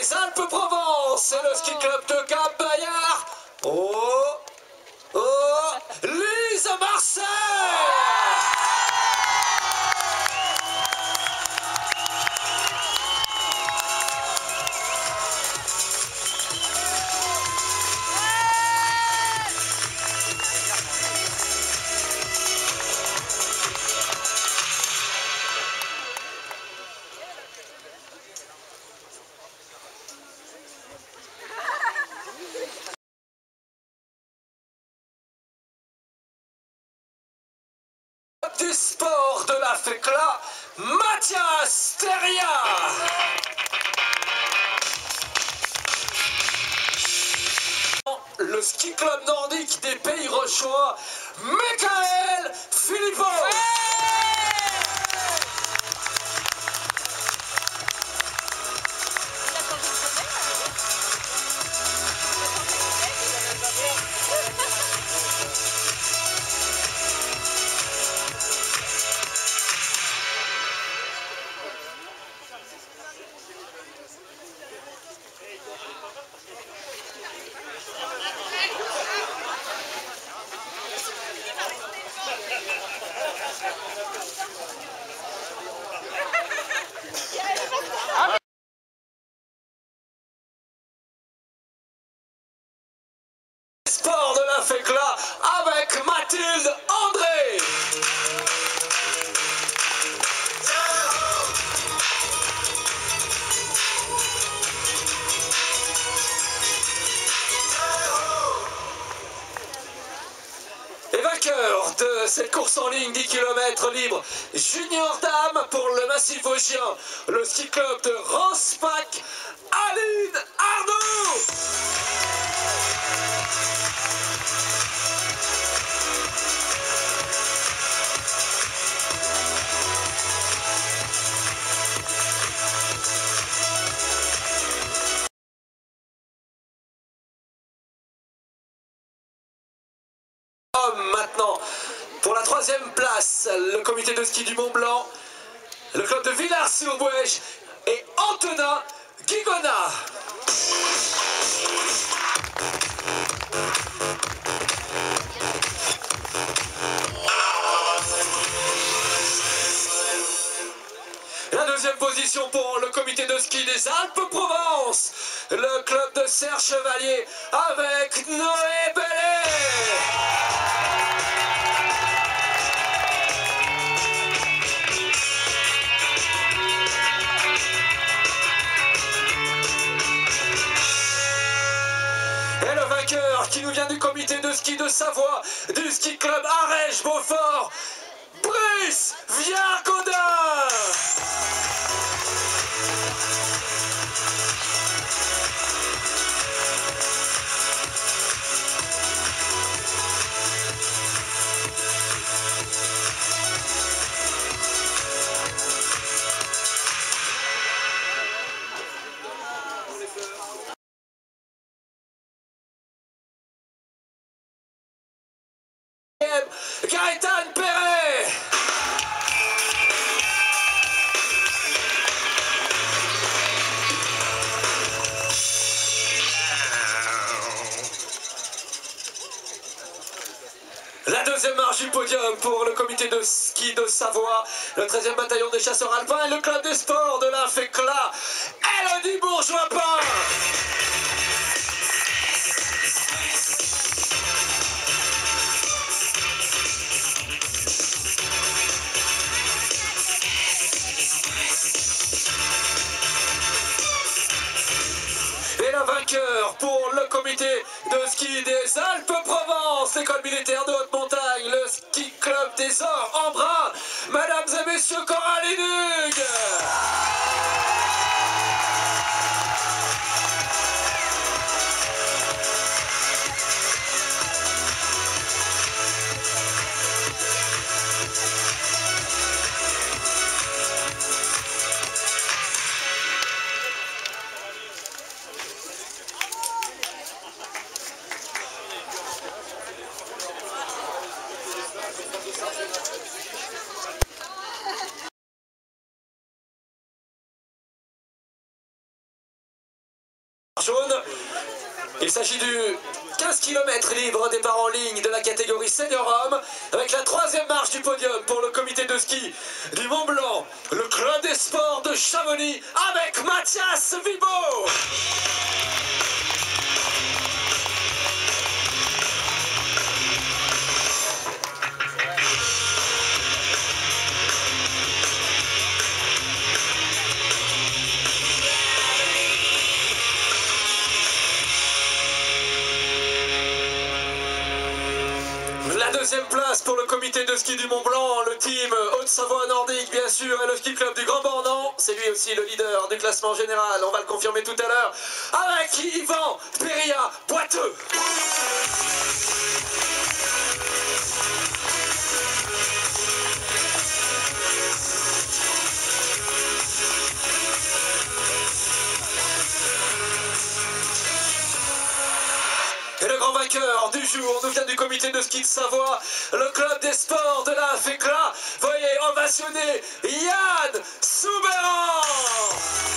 des Alpes-Provence et le ski club de Cap-Bayard. Lise Marseille. Du sport de la FECLA, Mathias Teria. Le ski club nordique des Pays Rochois, Michael Philippot. Sport de la FECLA avec Mathilde André. Et vainqueur de cette course en ligne 10 km libre junior dame pour le massif vosgien, le ski club de Rospach, Aline Arnaud. Maintenant, pour la 3e place, le comité de ski du Mont Blanc, le club de Villars-sur-Bouège et Antonin Guigona. La 2e position pour le comité de ski des Alpes-Provence, le club de Serre Chevalier avec Noé Bellet. Et le vainqueur qui nous vient du comité de ski de Savoie, du ski club Arèche-Beaufort, Brice Viargodin. Gaëtan Perret. La 2e marche du podium pour le comité de ski de Savoie, le 13e bataillon des chasseurs alpins et le club des sports de la FECLA, Elodie Bourgeois-Pain. Vainqueur pour le comité de ski des Alpes-Provence, l'école militaire de haute montagne, le ski club des Ors Embrun, mesdames et messieurs, Coralie Hugues. s'agit du 15 km libre départ en ligne de la catégorie senior homme, avec la troisième marche du podium pour le comité de ski du Mont Blanc, le club des sports de Chamonix, avec Mathias Vibo. La deuxième place pour le comité de ski du Mont Blanc, le team Haute-Savoie Nordique bien sûr, et le ski club du Grand Bornand. C'est lui aussi le leader du classement général, on va le confirmer tout à l'heure, avec Yvan Péria Boiteux. Et le grand vainqueur du jour nous vient du comité de ski de Savoie, le club des sports de la FECLA. Veuillez ovationner Yann Soubeyran.